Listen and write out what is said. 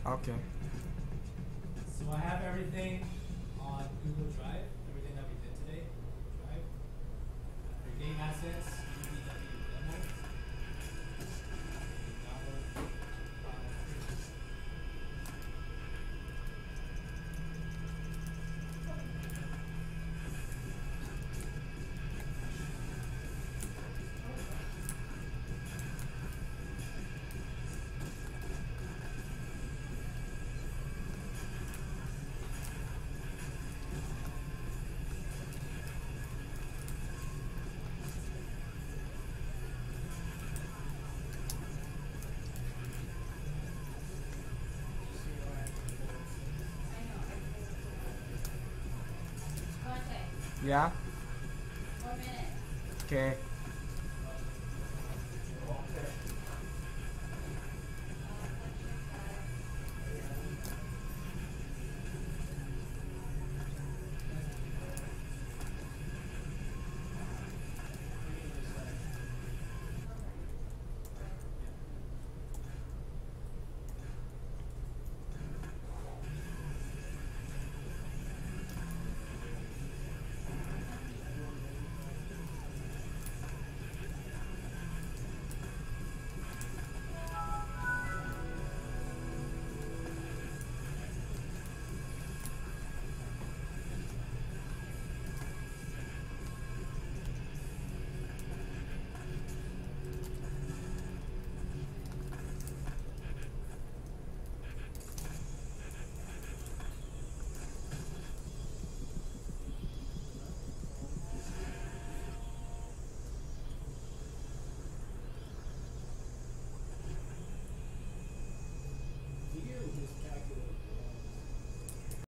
Okay. So I have everything on Google Drive, everything that we did today, Google Drive. For game assets, UDW demo. Download file free. Contact. Yeah. 1 minute. Okay.